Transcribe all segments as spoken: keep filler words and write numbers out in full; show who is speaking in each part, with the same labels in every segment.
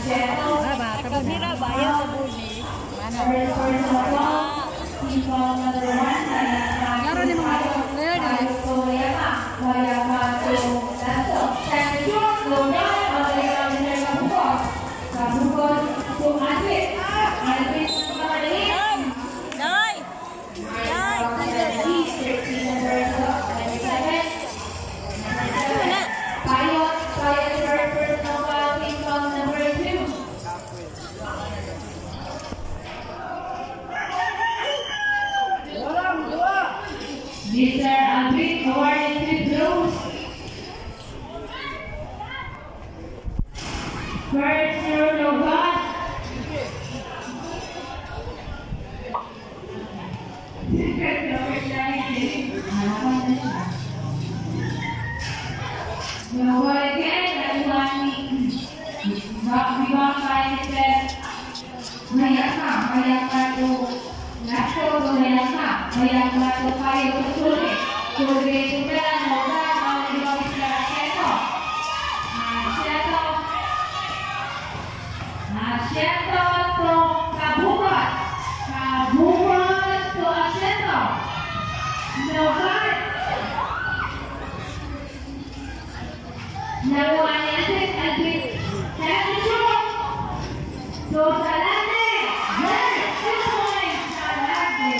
Speaker 1: Bata ba nila bayan sa buli? Mana? Laro din mo. Laro
Speaker 2: Mister Albert awarded three blows. First round of God. Second number nine. No one again. That's one. Rock me back by the step. Mayaka, mayaka to. Nasto to mayaka, mayaka to kayo to sulit. Sulit to pala, moga, mau dibawa sa seto. Seto. Seto to kabukas. Kabukas to seto. No guard. Nakuha niya si Albert. Seto shoot. So salate. Yes, two points. Salate.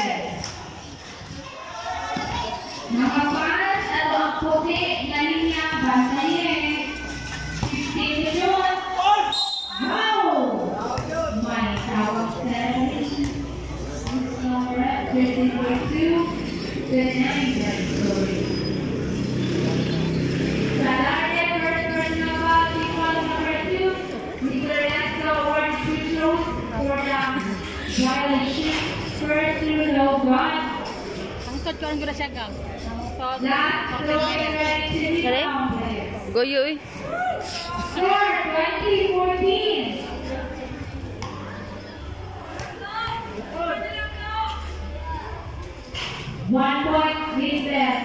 Speaker 2: Nakaparas at ang puti na linya bantayin. fifteen to shoot. Wow! May tawag service. Number thirteen point two. The nine story. Salate first person of all, equal number two. Mister Ernesto awards three throws for the violation. First through no God.
Speaker 1: Angkot ko ang gula siya gang. Angkot.
Speaker 2: Last throw direct to the
Speaker 1: Kare?
Speaker 2: fountain.
Speaker 1: Goyo eh.
Speaker 2: Score twenty fourteen. One point recess.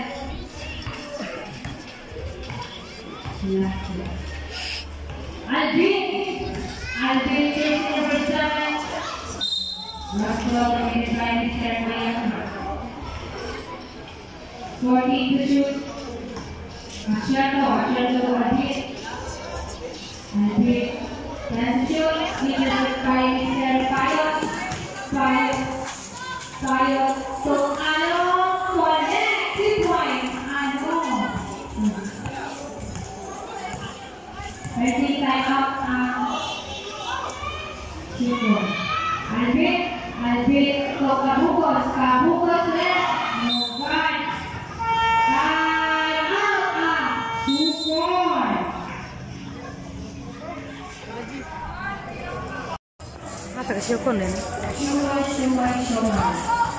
Speaker 2: Albin. Albin is number seven. Last ball committed by Mister Mayama. fourteen to shoot. Asyado, Asyado to Albin. Albin. ten to shoot. Leader by Mister Payot. Payot. Payot. So, ano? Connect. Two points. Ano? Ready, time out. Two points. Albin. Albin. So, kabukos. Kabukos ulit. No guard. Time out. Ah. Two points.
Speaker 1: Ah, taga siya ko nila.
Speaker 2: Shumai, shumai, shumai.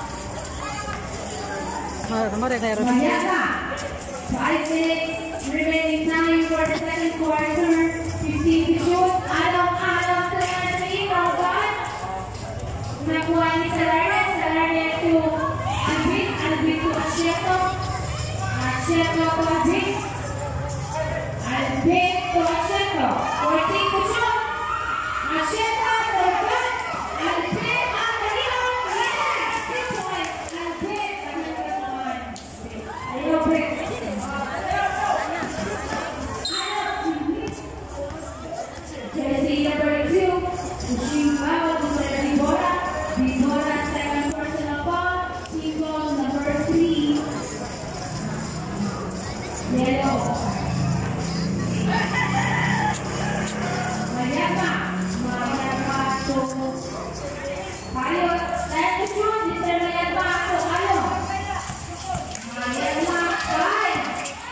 Speaker 1: Mare na yaro.
Speaker 2: Mayaka. Five minutes remaining time for the second quarter. fifteen to shoot. Along, along sa Nancy. No God. Nakuha ni Salaria. Salaria to Albin. Albin to Asieto. Asieto to Albin. Albin to Asieto. fourteen to shoot. Asieto to God. Albin ang kanilang correct. Six points. Albin ang kanilang one. Ayaw break. Jersey number two, Pushing Bawal to Sir Dibora. Dibora, second person of all. Team ball number three. Yellow. Mayama. Mayama to Payot. Let the shoot, Mister Mayama to Payot. Mayama, five.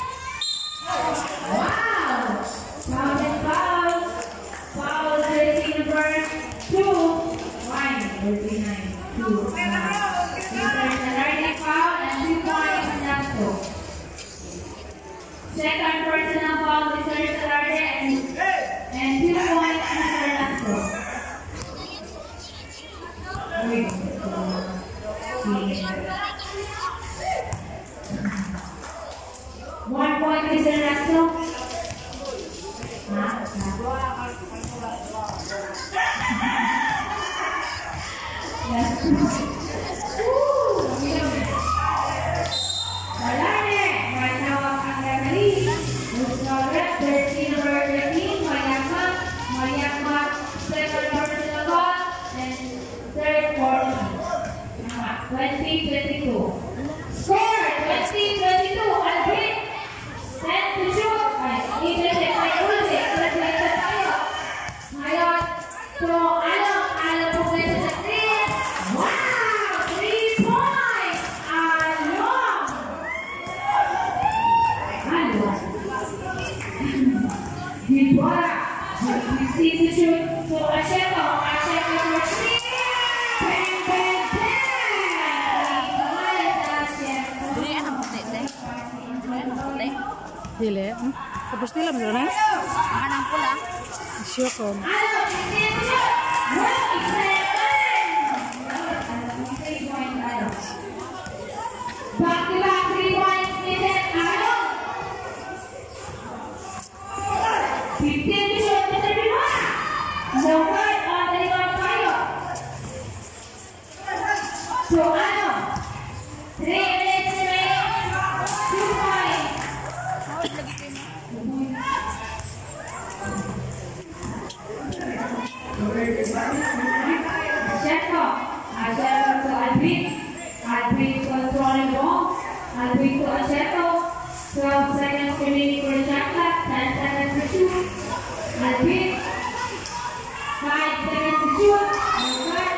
Speaker 2: Wow. Foul and foul. Foul, jersey number two. One, thirty-nine, two. Mister Salardi foul and two points on Nasco. Second personal foul, Mister Salardi and, and two points, Mister Nasco. One point, Mister Nasco. twenty twenty-two. Score twenty twenty-two. Alvin. Set to shoot. Ay, i-check tayo ulit. Translation tayo. Ngayon, so ano? Ano po kayo sa three? Wow! Three points! Ano? Ano? Dibora. fifty to shoot. So, Asheto. Asheto for three. Bang, bang, bang!
Speaker 1: Dili. Hmm? Tapos nila mo na?
Speaker 3: Makan ang pula.
Speaker 1: Syokon.
Speaker 2: Back to back three points, Mister Ano? fifteen to shoot, Mister Bimora. No good on the rebound tayo. So ano? three minutes remaining. two points. Asheto. Asheto to Alvin. Alvin controlling ball. Alvin to Asheto. twelve seconds remaining for the shot clock. ten seconds to shoot. Alvin. five seconds to shoot. No good.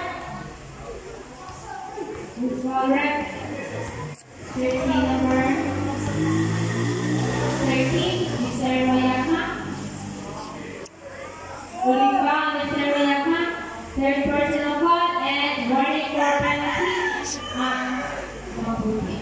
Speaker 2: Good ball rep. thirteen number. thirteen. Mister Royakma. Pulling foul, Mister Royakma. Third personal foul and warning for penalty on Mabuti.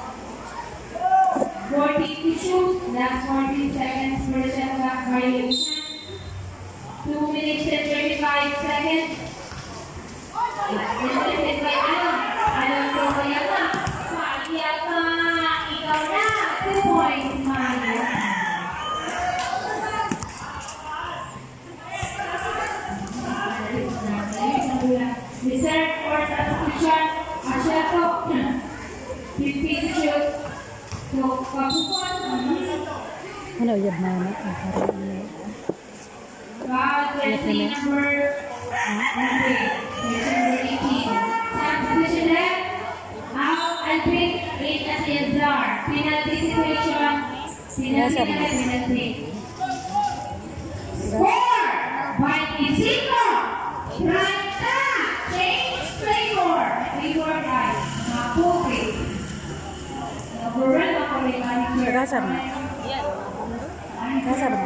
Speaker 2: fourteen to shoot. Last fourteen seconds for the shot clock violation. two minutes and thirty-five seconds. Presented by Ano. Ano to Royakma. Royakma. Ikaw na. two points, Mario. Mister for substitution, Asheto, fifty to shoot. So, Kapupon.
Speaker 1: Ano yun na na?
Speaker 2: Foul, twenty number eighteen. Substitution left. Out, Alvin, eight at the Azar. Penalty situation. Penalty na penalty. Score! By Isiko! Right back! Change Claymore! Claymore guys. Mapupi. Naburan ako rin manager.
Speaker 1: Kasar na. Kasar na.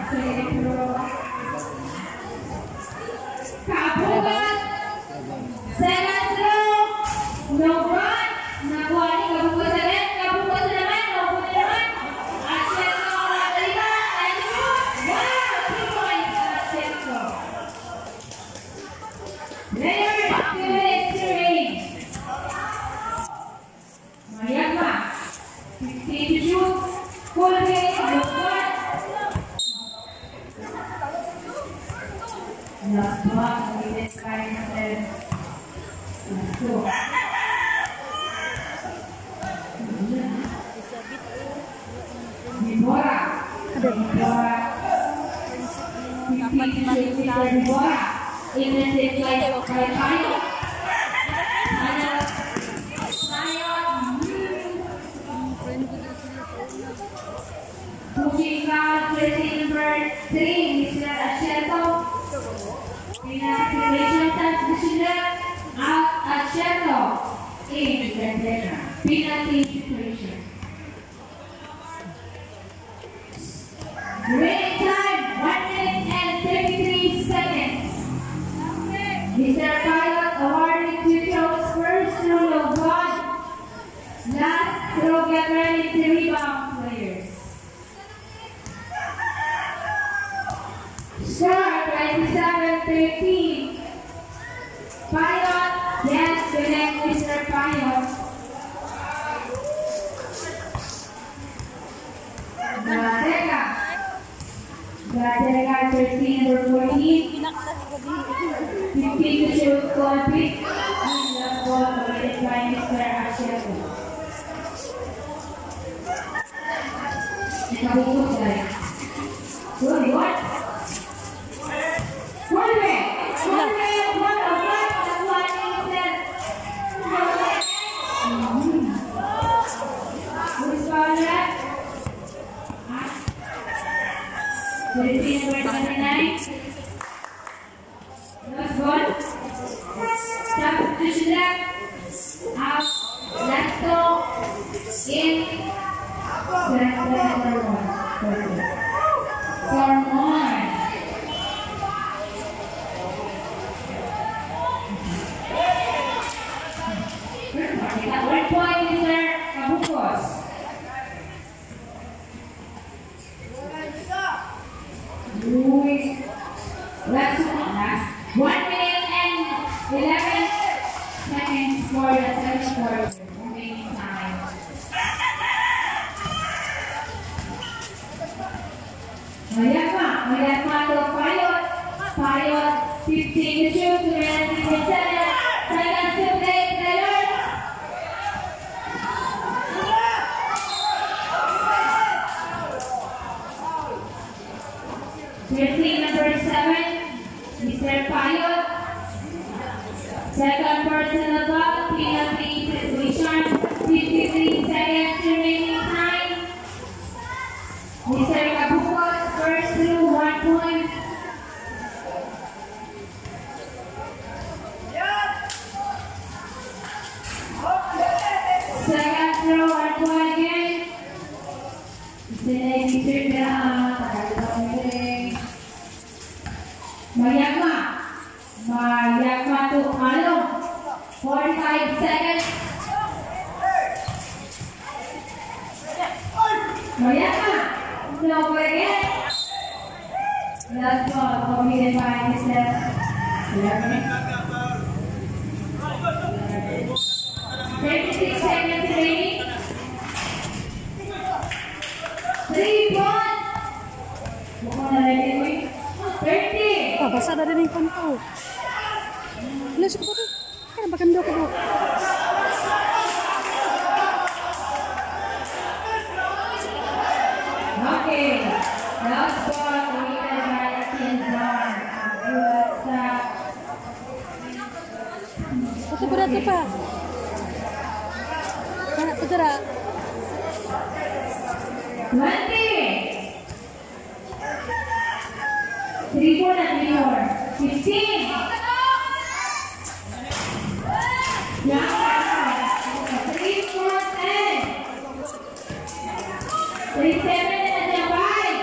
Speaker 2: Kapugan! Second row! No run! Nakuha ni Kapugan sa red. Kapugan sa naman. Kapugan sa naman. Asheto ang nakalita. And shoot! Wow! Two points. Asheto. Player, two minutes remaining. Mariama. fifteen to shoot. Full game. No good. Last one. Minutes five and two. Dibora. Dibora. fifteen to shoot. Mister Dibora. Invented by by Tayo. Ano? Tayo. Pushing foul, jersey number three, Mister Asheto. Penalty situation, substitution left. Out, Asheto. In the penalty situation. Winning time, one minute and thirty-three seconds. Mister Pilot awarding two throws, first throw of God, last throw get ready to rebound players. Score twenty-seven thirteen. Pilot, yes, connect Mister Pilot. Galatega. Galatega thirteen number fourteen. fifteen to shoot, goal pick. And last ball siapa? Kita butuh guys. Dua, dua. One way, one way, one of one, and one instant. Who's got that? Jersey number twenty-nine. Last one. Substitution left. Out. Let's go. In. Set number one. Four more. One point, Mister Kabukos. Last last one minute and eleven seconds for the second quarter. Remaining time. Mayakma, Mayakma to Payot, Payot fifteen to shoot to Randy Seven. Seconds to play, Taylor. Jersey number seven, Mister Payot. Second person above, penalty situation, fifty-three seconds remaining time. Mister Kabukos, first through, one point. Second throw, one point again. Mister Mister Mayakma, Mayakma to Alom, forty-five seconds. Mayakma, no go again. Last ball, completed by Mister thirty-six seconds remaining. Three point. Bukan lagi nih. thirty.
Speaker 1: Ah, basa na rin yung panto. Alas ko ba ito? Kaya bakando ko ba?
Speaker 2: Okay. Last ball, completed by Kinzon. Good stop.
Speaker 1: Ito berat ito pa. Kaya ito dara.
Speaker 2: twenty. Three more and three more. Fifteen. Yeah. Three more ten. Three seven and a five.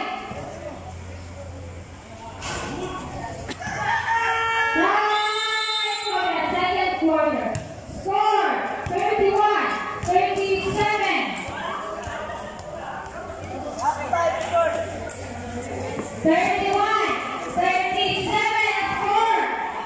Speaker 2: Time for the second quarter. Score thirty-one, thirty-seven. Thirty-one, thirty-seven, score.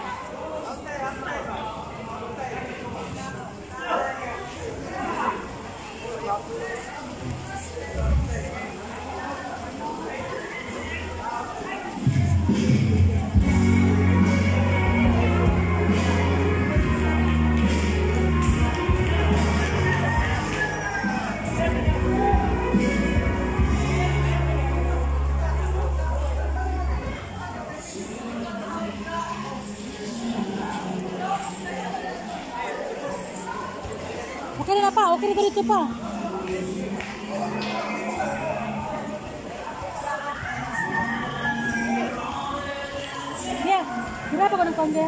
Speaker 1: Okay na pa, okay na ba dito pa? Yeah, hirap ako ng konde.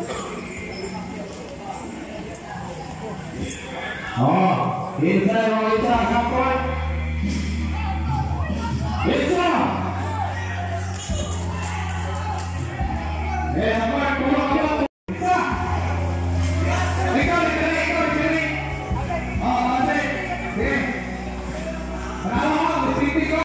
Speaker 3: Oh, inside, oh, inside, come forward. Inside. Yeah, come on, come on, come on. Inside. Ikaw, ikaw, ikaw, ikaw. Oh, okay. Okay. Kenapa, Mas? Titik kok.